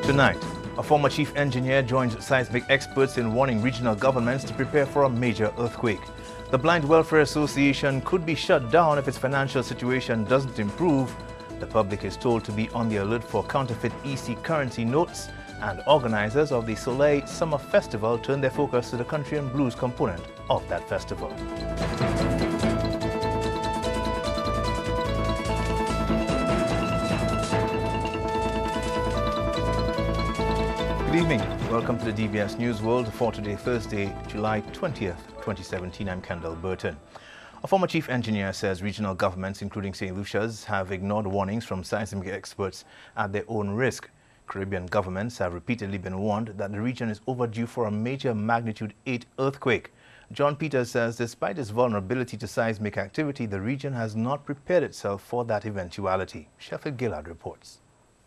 Tonight, a former chief engineer joins seismic experts in warning regional governments to prepare for a major earthquake. The Blind Welfare Association could be shut down if its financial situation doesn't improve. The public is told to be on the alert for counterfeit EC currency notes, and organizers of the Soleil Summer Festival turn their focus to the country and blues component of that festival. Good evening. Welcome to the DBS News World for today, Thursday, July 20th, 2017. I'm Kendall Burton. A former chief engineer says regional governments, including St. Lucia's, have ignored warnings from seismic experts at their own risk. Caribbean governments have repeatedly been warned that the region is overdue for a major magnitude 8 earthquake. John Peters says despite its vulnerability to seismic activity, the region has not prepared itself for that eventuality. Sheffield Gillard reports.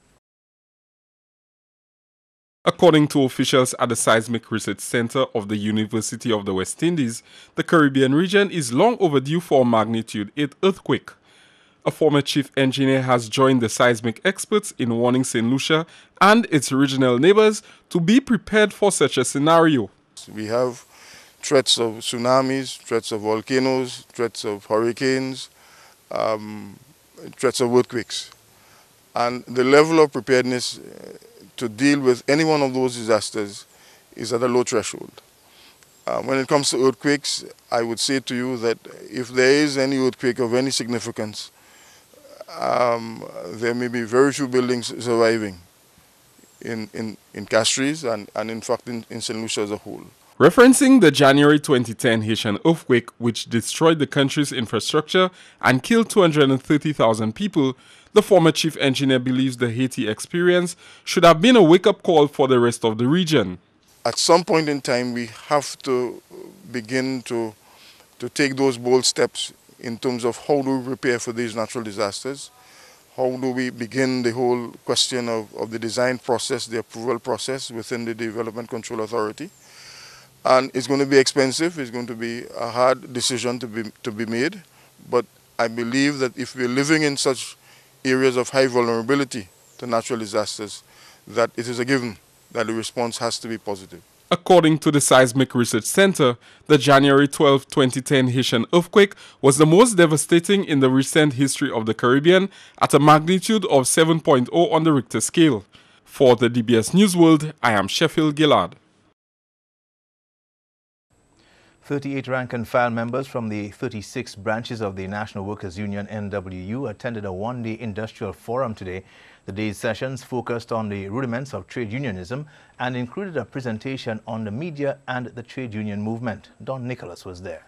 According to officials at the Seismic Research Center of the University of the West Indies, the Caribbean region is long overdue for a magnitude 8 earthquake. A former chief engineer has joined the seismic experts in warning St. Lucia and its regional neighbors to be prepared for such a scenario. We have threats of tsunamis, threats of volcanoes, threats of hurricanes, threats of earthquakes. And the level of preparedness to deal with any one of those disasters is at a low threshold. When it comes to earthquakes, I would say to you that if there is any earthquake of any significance, there may be very few buildings surviving in Castries and in fact in St. Lucia as a whole. Referencing the January 2010 Haitian earthquake, which destroyed the country's infrastructure and killed 230,000 people, the former chief engineer believes the Haiti experience should have been a wake-up call for the rest of the region. At some point in time, we have to begin to take those bold steps in terms of how do we prepare for these natural disasters, how do we begin the whole question of the design process, the approval process within the Development Control Authority. And it's going to be expensive, it's going to be a hard decision to be made, but I believe that if we're living in such areas of high vulnerability to natural disasters, that it is a given that the response has to be positive. According to the Seismic Research Center, the January 12, 2010 Haitian earthquake was the most devastating in the recent history of the Caribbean at a magnitude of 7.0 on the Richter scale. For the DBS News World, I am Sheffield Gillard. 38 rank-and-file members from the 36 branches of the National Workers' Union NWU attended a one-day industrial forum today. The day's sessions focused on the rudiments of trade unionism and included a presentation on the media and the trade union movement. Don Nicholas was there.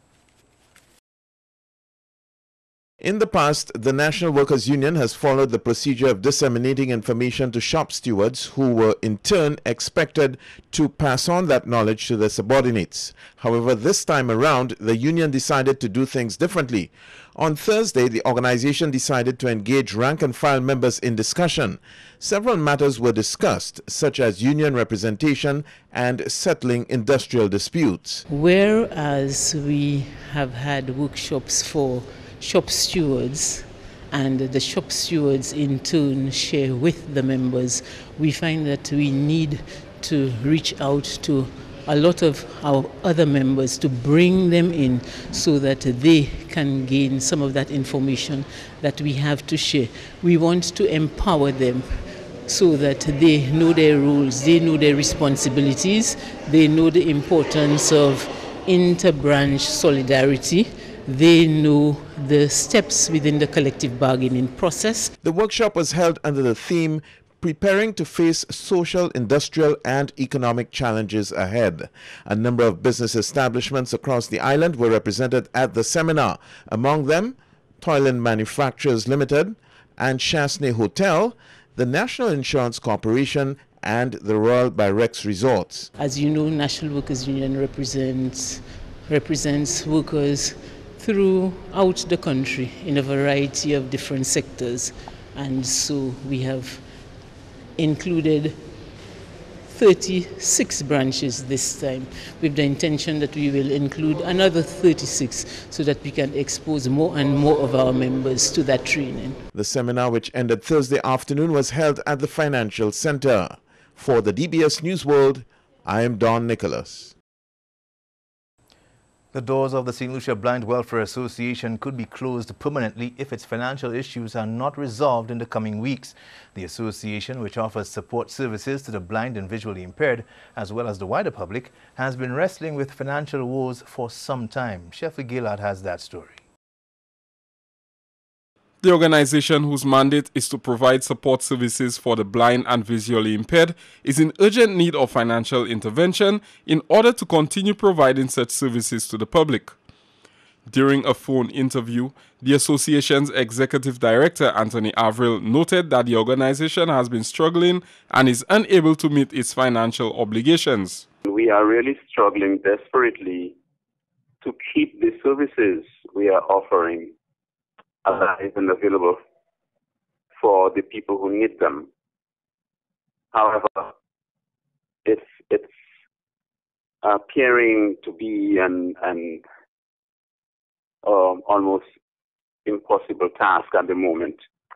In the past, the National Workers' Union has followed the procedure of disseminating information to shop stewards who were in turn expected to pass on that knowledge to their subordinates. However, this time around, the union decided to do things differently. On Thursday, the organization decided to engage rank-and-file members in discussion. Several matters were discussed, such as union representation and settling industrial disputes. Whereas we have had workshops for shop stewards, and the shop stewards in turn share with the members, we find that we need to reach out to a lot of our other members to bring them in so that they can gain some of that information that we have to share. We want to empower them so that they know their roles, they know their responsibilities, they know the importance of inter-branch solidarity. They know the steps within the collective bargaining process. The workshop was held under the theme, Preparing to Face Social, Industrial and Economic Challenges Ahead. A number of business establishments across the island were represented at the seminar. Among them, Toyland Manufacturers Limited and Chasney Hotel, the National Insurance Corporation and the Royal Byrex Resorts. As you know, National Workers' Union represents workers throughout the country in a variety of different sectors, and so we have included 36 branches this time, with the intention that we will include another 36 so that we can expose more and more of our members to that training. The seminar, which ended Thursday afternoon, was held at the Financial Center. For the DBS News World, I am Don Nicholas. The doors of the St. Lucia Blind Welfare Association could be closed permanently if its financial issues are not resolved in the coming weeks. The association, which offers support services to the blind and visually impaired, as well as the wider public, has been wrestling with financial woes for some time. Sheffield Gillard has that story. The organization, whose mandate is to provide support services for the blind and visually impaired, is in urgent need of financial intervention in order to continue providing such services to the public. During a phone interview, the association's executive director, Anthony Avril, noted that the organization has been struggling and is unable to meet its financial obligations. We are really struggling desperately to keep the services we are offering alive and available for the people who need them. However, it's appearing to be an almost impossible task at the moment.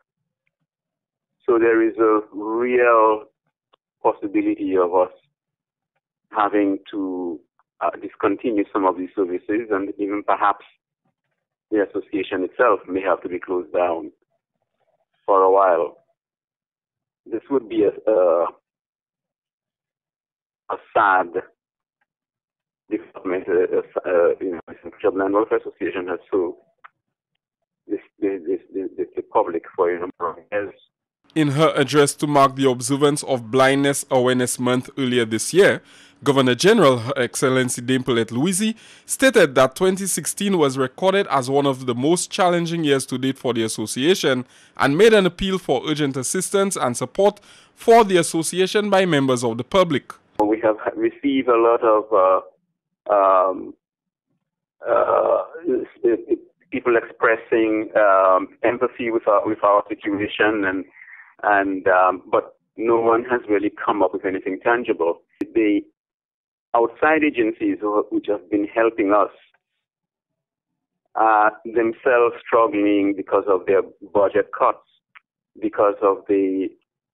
So there is a real possibility of us having to discontinue some of these services, and even perhaps the association itself may have to be closed down for a while. This would be a sad development. The Blind Welfare Association has served the public for a number of years. In her address to mark the observance of Blindness Awareness Month earlier this year, Governor General Her Excellency Dame Paulette Louisy stated that 2016 was recorded as one of the most challenging years to date for the association and made an appeal for urgent assistance and support for the association by members of the public. We have received a lot of people expressing empathy with our situation, but no one has really come up with anything tangible. The outside agencies which have been helping us are themselves struggling because of their budget cuts, because of the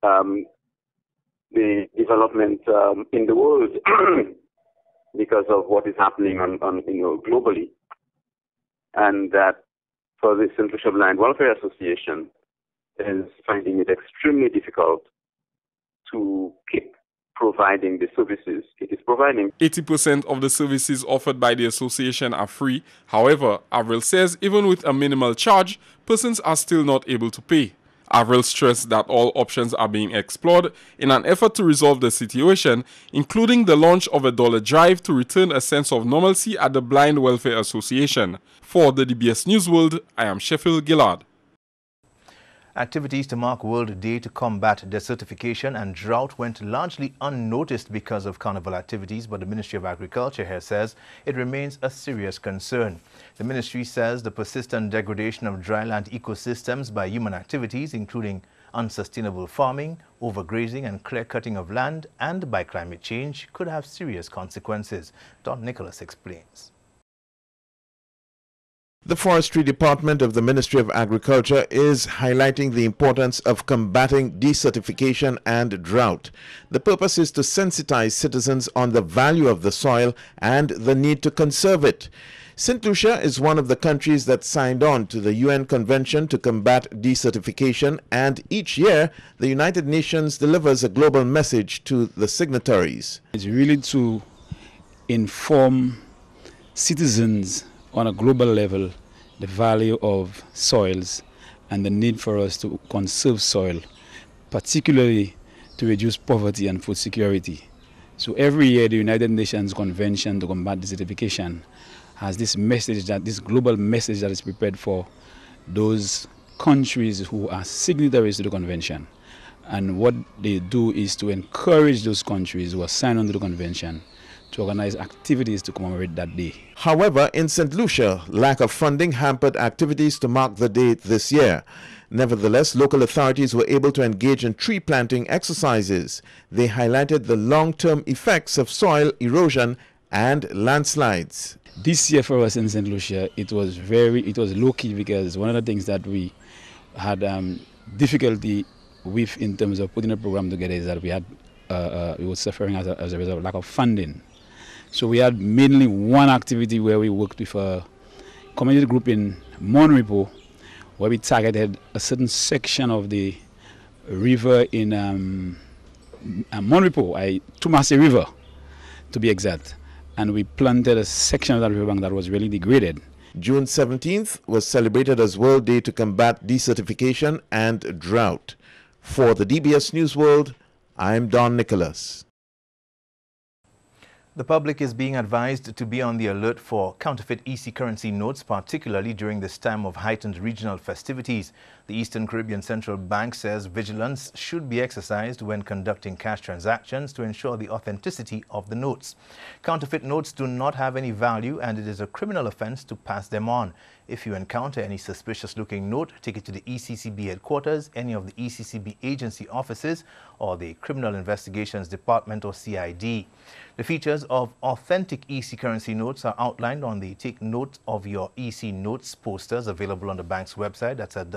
development in the world, because of what is happening globally, and that for the St. Lucia Blind Welfare Association is finding it extremely difficult to keep providing the services it is providing. 80% of the services offered by the association are free. However, Avril says even with a minimal charge, persons are still not able to pay. Avril stressed that all options are being explored in an effort to resolve the situation, including the launch of a dollar drive to return a sense of normalcy at the Blind Welfare Association. For the DBS News World, I am Sheffield Gillard. Activities to mark World Day to combat desertification and drought went largely unnoticed because of carnival activities, but the Ministry of Agriculture here says it remains a serious concern. The ministry says the persistent degradation of dryland ecosystems by human activities, including unsustainable farming, overgrazing and clear-cutting of land, and by climate change, could have serious consequences. Don Nicholas explains. The Forestry Department of the Ministry of Agriculture is highlighting the importance of combating desertification and drought. The purpose is to sensitize citizens on the value of the soil and the need to conserve it. St. Lucia is one of the countries that signed on to the UN Convention to combat desertification, and each year the United Nations delivers a global message to the signatories. It's really to inform citizens on a global level the value of soils and the need for us to conserve soil, particularly to reduce poverty and food security. So every year the United Nations Convention to combat desertification has this message, this global message that is prepared for those countries who are signatories to the convention. And what they do is to encourage those countries who are signed on to the convention to organize activities to commemorate that day. However, in St. Lucia, lack of funding hampered activities to mark the day this year. Nevertheless, local authorities were able to engage in tree planting exercises. They highlighted the long-term effects of soil erosion and landslides. This year for us in St. Lucia, it was low-key because one of the things that we had difficulty with in terms of putting a program together is that we were suffering as a result of lack of funding. So we had mainly one activity where we worked with a community group in Monrepo, where we targeted a certain section of the river in Monrepo, Tumase River, to be exact. And we planted a section of that riverbank that was really degraded. June 17th was celebrated as World Day to combat desertification and drought. For the DBS News World, I'm Don Nicholas. The public is being advised to be on the alert for counterfeit EC currency notes, particularly during this time of heightened regional festivities. The Eastern Caribbean Central Bank says vigilance should be exercised when conducting cash transactions to ensure the authenticity of the notes. Counterfeit notes do not have any value, and it is a criminal offense to pass them on. If you encounter any suspicious-looking note, take it to the ECCB headquarters, any of the ECCB agency offices, or the Criminal Investigations Department or CID. The features of authentic EC currency notes are outlined on the Take Note of Your EC Notes posters available on the bank's website. That's at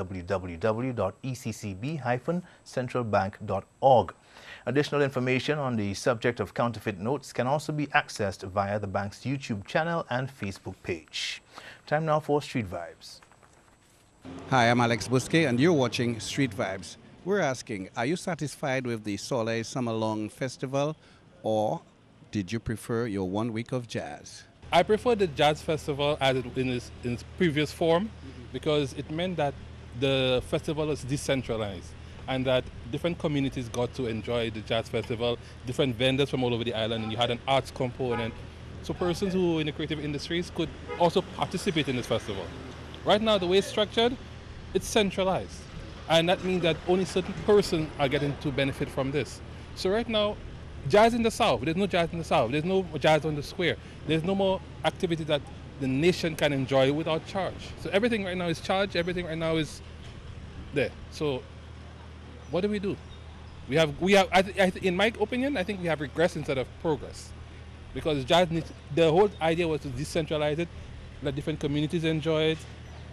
www.eccb-centralbank.org. Additional information on the subject of counterfeit notes can also be accessed via the bank's YouTube channel and Facebook page. Time now for Street Vibes. Hi, I'm Alex Busquet and you're watching Street Vibes. We're asking, are you satisfied with the Soleil Summer Long Festival, or did you prefer your 1 week of jazz? I prefer the jazz festival as it in its previous form, because it meant that the festival was decentralized and that different communities got to enjoy the jazz festival, different vendors from all over the island, and you had an arts component. So persons who are in the creative industries could also participate in this festival. Right now, the way it's structured, it's centralized. And that means that only certain persons are getting to benefit from this. So right now, jazz in the South, there's no jazz in the South, there's no jazz on the square, there's no more activity that the nation can enjoy without charge. So everything right now is charged, everything right now is there. So what do? We have in my opinion, I think we have regress instead of progress. Because jazz the whole idea was to decentralize it, let different communities enjoy it.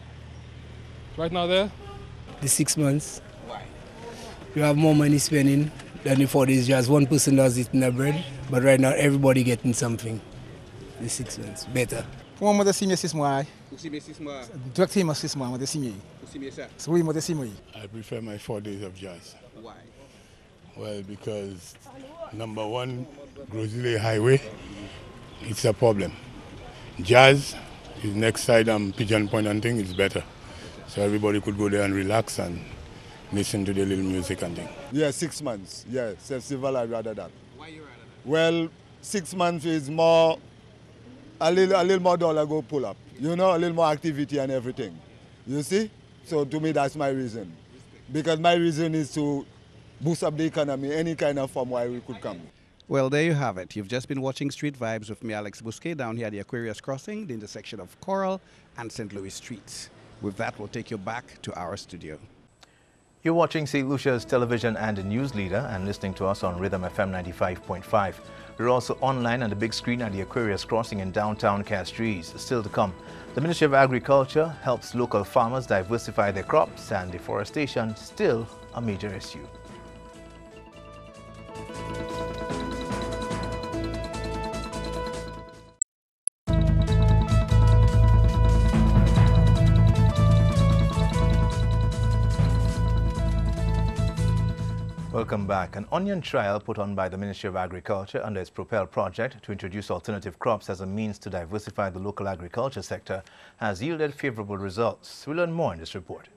Right now there? The 6 months. Why? You have more money spending than before. There's just one person does it in the bread, but right now everybody getting something. The 6 months, better. Comment moi signé 6 mois? Vous signez 6 mois? Directement 6 mois, moi signé. Vous signez ça? Oui, moi signé. I prefer my 4 days of jazz. Why? Well, because number one, Grosley Highway, it's a problem. Jazz is next side Pigeon Point and thing is better. So everybody could go there and relax and listen to the little music and thing. Yeah, 6 months. Yeah, festival I'd rather that. Why you rather that? Well, 6 months is more, a little more dollar go pull up. You know, a little more activity and everything. You see? So to me, that's my reason. Because my reason is to boost up the economy, any kind of form where we could come. Well, there you have it. You've just been watching Street Vibes with me, Alex Busquet, down here at the Aquarius Crossing, the intersection of Coral and St. Louis Streets. With that, we'll take you back to our studio. You're watching St. Lucia's television and news leader and listening to us on Rhythm FM 95.5. We're also online on the big screen at the Aquarius Crossing in downtown Castries. Still to come, the Ministry of Agriculture helps local farmers diversify their crops, and deforestation still a major issue. Welcome back. An onion trial put on by the Ministry of Agriculture under its Propel project to introduce alternative crops as a means to diversify the local agriculture sector has yielded favorable results. We'll learn more in this report.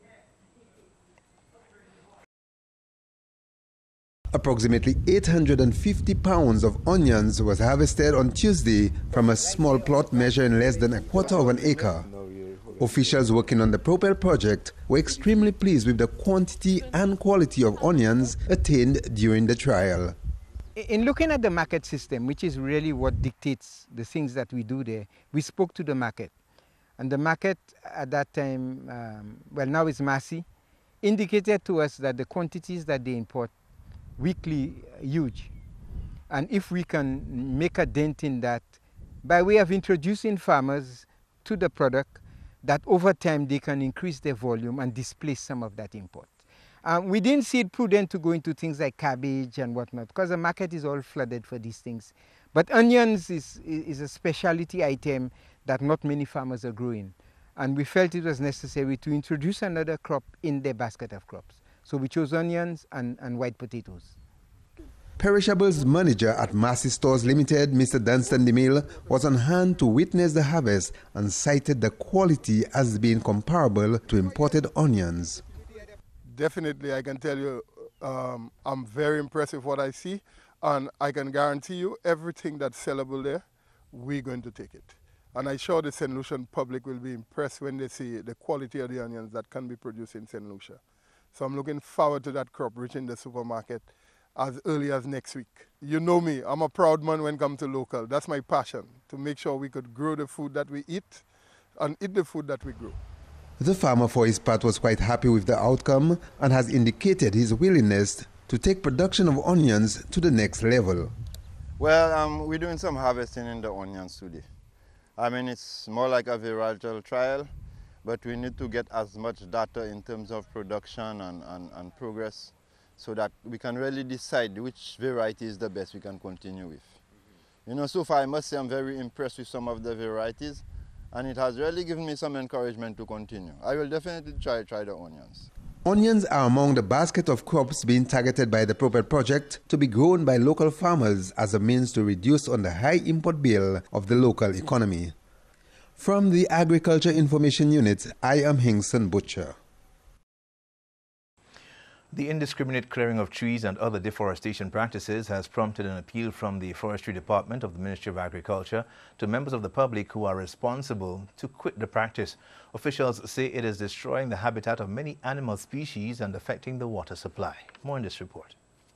Approximately 850 pounds of onions was harvested on Tuesday from a small plot measuring less than a quarter of an acre. Officials working on the Propel project were extremely pleased with the quantity and quality of onions attained during the trial. In looking at the market system, which is really what dictates the things that we do there, we spoke to the market. And the market at that time, well, now it's Massey, indicated to us that the quantities that they import weekly are huge. And if we can make a dent in that by way of introducing farmers to the product, that over time they can increase their volume and displace some of that import. We didn't see it prudent to go into things like cabbage and whatnot, because the market is all flooded for these things. But onions is a specialty item that not many farmers are growing. And we felt it was necessary to introduce another crop in their basket of crops. So we chose onions and white potatoes. Perishables manager at Massey Stores Limited, Mr. Dunstan DeMille, was on hand to witness the harvest and cited the quality as being comparable to imported onions. Definitely, I can tell you, I'm very impressed with what I see, and I can guarantee you everything that's sellable there, we're going to take it. And I'm sure the St. Lucian public will be impressed when they see the quality of the onions that can be produced in St. Lucia. So I'm looking forward to that crop reaching the supermarket as early as next week. You know me, I'm a proud man when it comes to local. That's my passion, to make sure we could grow the food that we eat and eat the food that we grow. The farmer, for his part, was quite happy with the outcome and has indicated his willingness to take production of onions to the next level. Well, we're doing some harvesting in the onions today. I mean, it's more like a varietal trial, but we need to get as much data in terms of production and progress so that we can really decide which variety is the best we can continue with. You know, so far I must say I'm very impressed with some of the varieties, and it has really given me some encouragement to continue. I will definitely try the onions. Onions are among the basket of crops being targeted by the Propel project to be grown by local farmers as a means to reduce on the high import bill of the local economy. From the Agriculture Information Unit, I am Hinkson Butcher. The indiscriminate clearing of trees and other deforestation practices has prompted an appeal from the Forestry Department of the Ministry of Agriculture to members of the public who are responsible to quit the practice. Officials say it is destroying the habitat of many animal species and affecting the water supply. More in this report.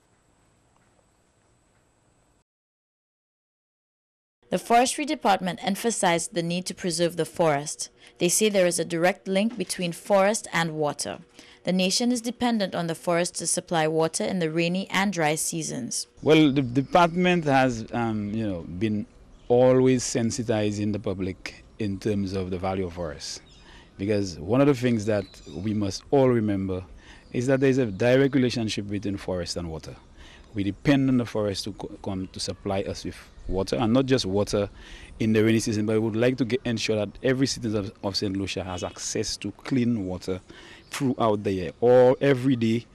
The Forestry Department emphasized the need to preserve the forest. They say there is a direct link between forest and water. The nation is dependent on the forest to supply water in the rainy and dry seasons. Well, the department has, been always sensitizing the public in terms of the value of forests. Because one of the things that we must all remember is that there is a direct relationship between forest and water. We depend on the forest to come to supply us with water, and not just water in the rainy season, but we would like to ensure that every citizen of St. Lucia has access to clean water throughout the year, or every day,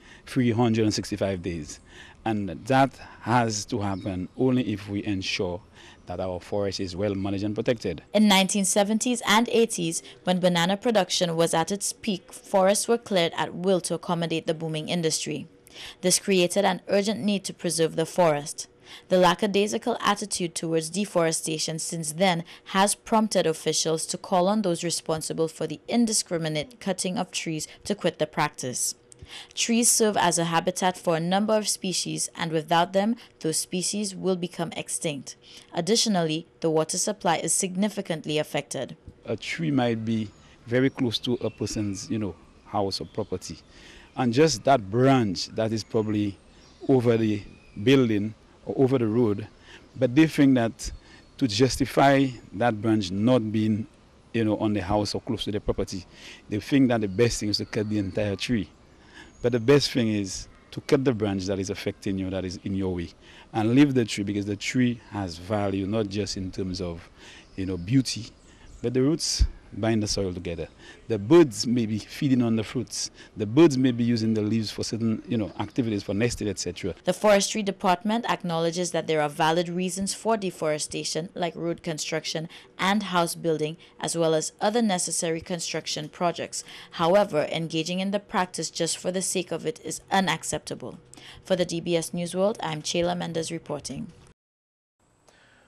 365 days. And that has to happen only if we ensure that our forest is well managed and protected. In 1970s and 80s, when banana production was at its peak, forests were cleared at will to accommodate the booming industry. This created an urgent need to preserve the forest. The lackadaisical attitude towards deforestation since then has prompted officials to call on those responsible for the indiscriminate cutting of trees to quit the practice. Trees serve as a habitat for a number of species, and without them, those species will become extinct. Additionally, the water supply is significantly affected. A tree might be very close to a person's, house or property, and just that branch that is probably over the building or over the road, but they think that to justify that branch not being, on the house or close to the property, they think that the best thing is to cut the entire tree. But the best thing is to cut the branch that is affecting you, that is in your way, and leave the tree, because the tree has value, not just in terms of, beauty, but the roots bind the soil together. The birds may be feeding on the fruits. The birds may be using the leaves for certain, activities, for nesting, etc. The Forestry Department acknowledges that there are valid reasons for deforestation, like road construction and house building, as well as other necessary construction projects. However, engaging in the practice just for the sake of it is unacceptable. For the DBS News World, I'm Chayla Mendes reporting.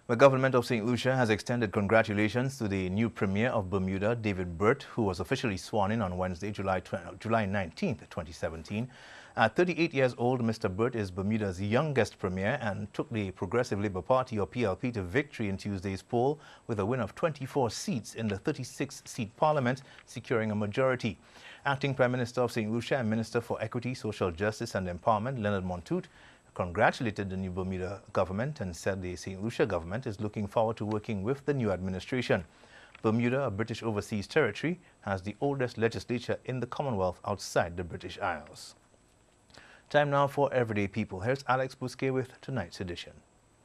The government of St. Lucia has extended congratulations to the new Premier of Bermuda, David Burt, who was officially sworn in on Wednesday, July 19th, 2017. At 38 years old, Mr. Burt is Bermuda's youngest Premier and took the Progressive Labour Party, or PLP, to victory in Tuesday's poll with a win of 24 seats in the 36-seat Parliament, securing a majority. Acting Prime Minister of St. Lucia and Minister for Equity, Social Justice and Empowerment, Leonard Montoute, congratulated the new Bermuda government and said the St. Lucia government is looking forward to working with the new administration. Bermuda, a British overseas territory, has the oldest legislature in the Commonwealth outside the British Isles. Time now for Everyday People. Here's Alex Bousquet with tonight's edition.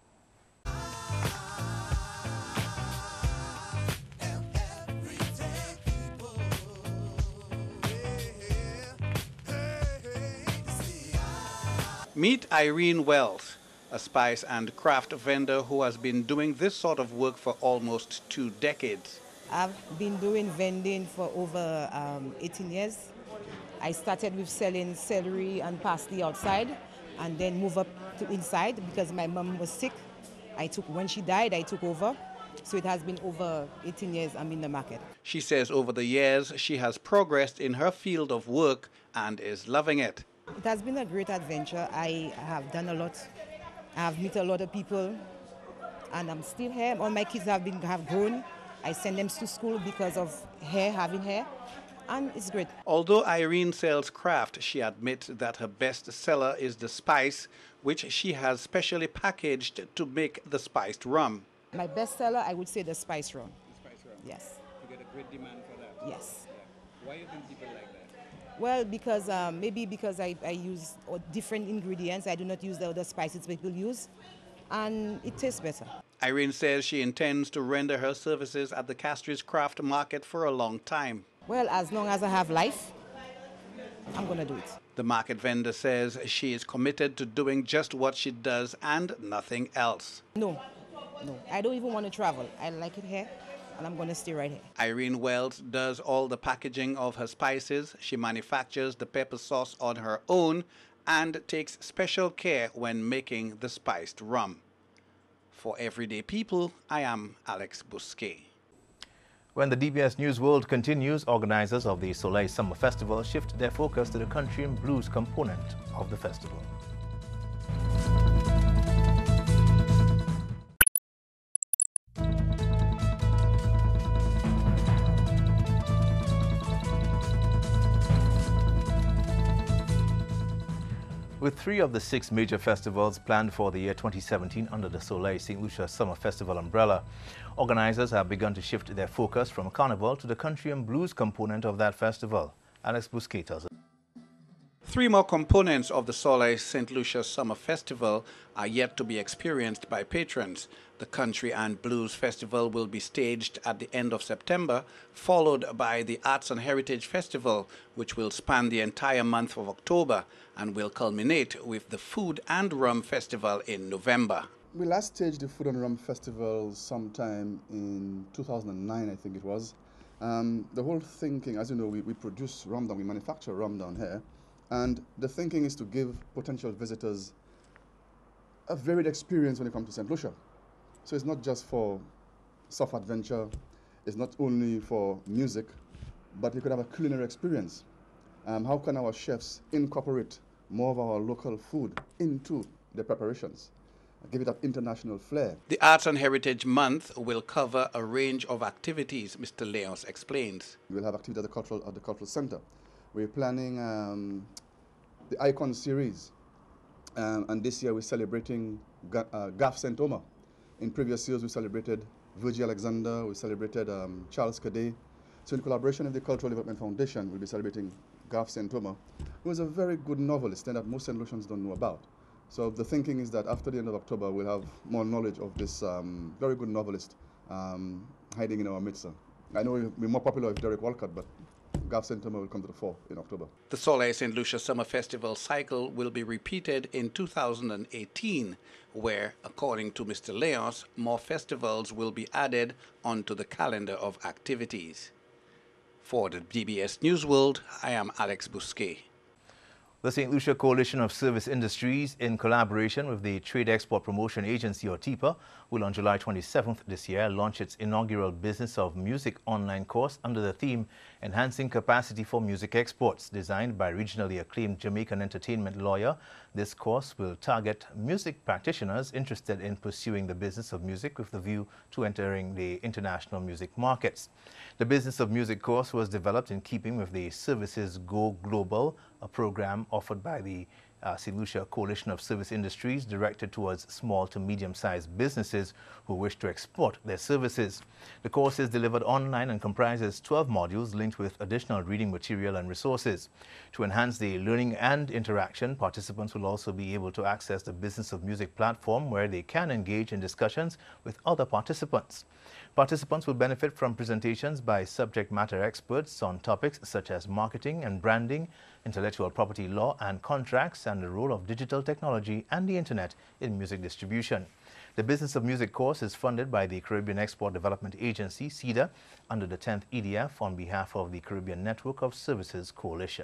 Meet Irene Wells, a spice and craft vendor who has been doing this sort of work for almost 2 decades. I've been doing vending for over 18 years. I started with selling celery and parsley outside and then moved up to inside because my mom was sick. When she died, I took over. So it has been over 18 years I'm in the market. She says over the years she has progressed in her field of work and is loving it. It has been a great adventure. I have done a lot. I have met a lot of people and I'm still here. All my kids have grown. I send them to school because of having hair, and it's great. Although Irene sells craft, she admits that her best seller is the spice, which she has specially packaged to make the spiced rum. My best seller, I would say the spice rum. The spice rum? Yes. You get a great demand for that? Yes. Yeah. Why do you think people like that? Well, because maybe because I use different ingredients. I do not use the other spices people use, and it tastes better. Irene says she intends to render her services at the Castries Craft Market for a long time. Well, as long as I have life, I'm going to do it. The market vendor says she is committed to doing just what she does and nothing else. No, I don't even want to travel. I like it here, and I'm going to stay right here. Irene Wells does all the packaging of her spices. She manufactures the pepper sauce on her own and takes special care when making the spiced rum. For Everyday People, I am Alex Bousquet. When the DBS News World continues, organizers of the Soleil Summer Festival shift their focus to the country and blues component of the festival. With 3 of the 6 major festivals planned for the year 2017 under the Soleil St. Lucia Summer Festival umbrella, organizers have begun to shift their focus from carnival to the country and blues component of that festival. Alex Bousquet tells us. 3 more components of the Soleil St. Lucia Summer Festival are yet to be experienced by patrons. The Country and Blues Festival will be staged at the end of September, followed by the Arts and Heritage Festival, which will span the entire month of October and will culminate with the Food and Rum Festival in November. We last staged the Food and Rum Festival sometime in 2009, I think it was. The whole thinking, as you know, we produce rum down, we manufacture rum down here, and the thinking is to give potential visitors a varied experience when it comes to St. Lucia. So it's not just for soft adventure, it's not only for music, but we could have a culinary experience. How can our chefs incorporate more of our local food into their preparations? Give it that international flair. The Arts and Heritage Month will cover a range of activities, Mr. Leos explains. We'll have activities at the Cultural Center. We're planning the Icon series, and this year we're celebrating Gaff St. Omer. In previous years we celebrated Virgil Alexander, we celebrated Charles Cadet. So in collaboration with the Cultural Development Foundation, we'll be celebrating Gaff St. Omer, who is a very good novelist and that most St. Lucians don't know about. So the thinking is that after the end of October, we'll have more knowledge of this very good novelist hiding in our midst. I know we'll be more popular with Derek Walcott, but Gaff St. Omer will come to the fore in October. The Soleil St. Lucia Summer Festival cycle will be repeated in 2018, where, according to Mr. Leos, more festivals will be added onto the calendar of activities. For the DBS News World, I am Alex Bousquet. The St. Lucia Coalition of Service Industries, in collaboration with the Trade Export Promotion Agency, or TIPA, will on July 27th this year launch its inaugural Business of Music online course under the theme Enhancing Capacity for Music Exports. Designed by regionally acclaimed Jamaican entertainment lawyer, this course will target music practitioners interested in pursuing the business of music with the view to entering the international music markets. The Business of Music course was developed in keeping with the Services Go Global, a program offered by the St. Lucia Coalition of Service Industries directed towards small to medium-sized businesses who wish to export their services. The course is delivered online and comprises 12 modules linked with additional reading material and resources. To enhance the learning and interaction, participants will also be able to access the Business of Music platform where they can engage in discussions with other participants. Participants will benefit from presentations by subject matter experts on topics such as marketing and branding, intellectual property law and contracts, and the role of digital technology and the internet in music distribution. The Business of Music course is funded by the Caribbean Export Development Agency, CEDA, under the 10th EDF on behalf of the Caribbean Network of Services Coalition.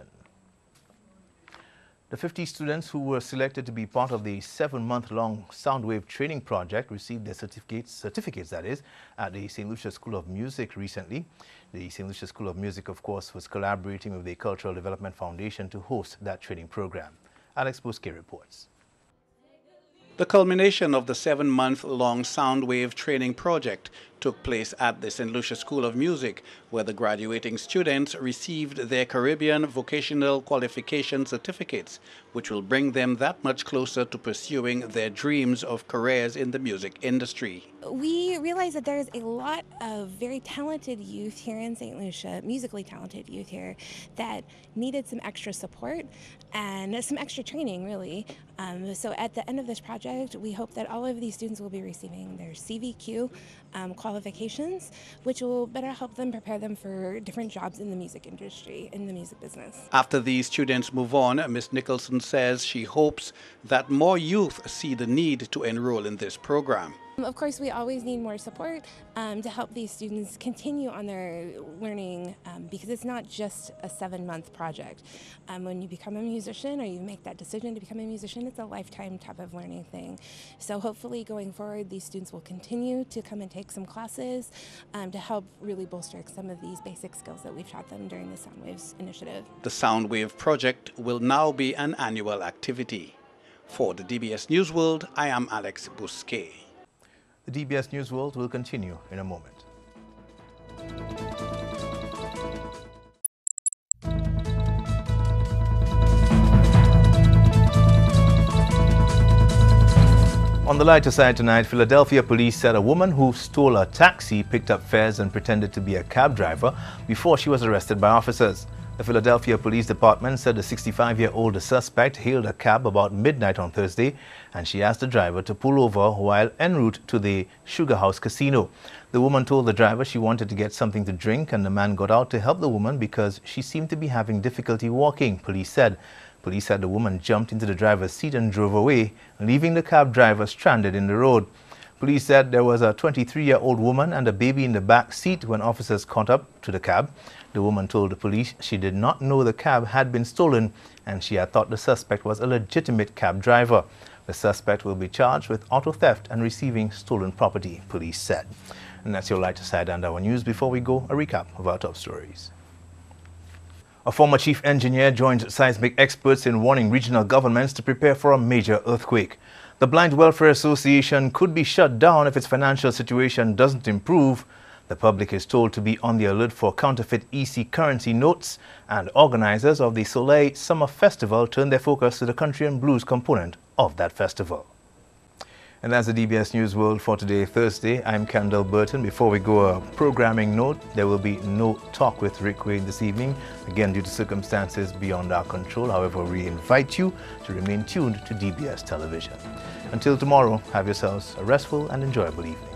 The 50 students who were selected to be part of the 7-month-long Soundwave training project received their certificates that is, at the St. Lucia School of Music recently. The St. Lucia School of Music, of course, was collaborating with the Cultural Development Foundation to host that training program. Alex Busquet reports. The culmination of the 7-month-long Soundwave training project took place at the St. Lucia School of Music, where the graduating students received their Caribbean Vocational Qualification Certificates, which will bring them that much closer to pursuing their dreams of careers in the music industry. We realize that there's a lot of very talented youth here in St. Lucia, musically talented youth here, that needed some extra support and some extra training, really. So at the end of this project, we hope that all of these students will be receiving their CVQ qualifications, which will better help them prepare them for different jobs in the music industry, in the music business. After these students move on, Ms. Nicholson says she hopes that more youth see the need to enroll in this program. Of course, we always need more support to help these students continue on their learning because it's not just a 7-month project. When you become a musician or you make that decision to become a musician, it's a lifetime type of learning thing. So hopefully going forward, these students will continue to come and take some classes to help really bolster some of these basic skills that we've taught them during the Soundwaves initiative. The Soundwave project will now be an annual activity. For the DBS News World, I am Alex Busquet. The DBS News World will continue in a moment. On the lighter side tonight, Philadelphia police said a woman who stole a taxi picked up fares and pretended to be a cab driver before she was arrested by officers. The Philadelphia Police Department said the 65-year-old suspect hailed a cab about midnight on Thursday, and she asked the driver to pull over while en route to the Sugar House Casino. The woman told the driver she wanted to get something to drink, and the man got out to help the woman because she seemed to be having difficulty walking, police said. Police said the woman jumped into the driver's seat and drove away, leaving the cab driver stranded in the road. Police said there was a 23-year-old woman and a baby in the back seat when officers caught up to the cab. The woman told the police she did not know the cab had been stolen and she had thought the suspect was a legitimate cab driver. The suspect will be charged with auto theft and receiving stolen property, police said. And that's your lighter side and our news. Before we go, a recap of our top stories. A former chief engineer joined seismic experts in warning regional governments to prepare for a major earthquake. The Blind Welfare Association could be shut down if its financial situation doesn't improve. The public is told to be on the alert for counterfeit EC currency notes, and organizers of the Soleil Summer Festival turn their focus to the country and blues component of that festival. And that's the DBS News World for today, Thursday. I'm Kendall Burton. Before we go, a programming note: there will be no talk with Rick Wade this evening, again due to circumstances beyond our control. However, we invite you to remain tuned to DBS Television. Until tomorrow, have yourselves a restful and enjoyable evening.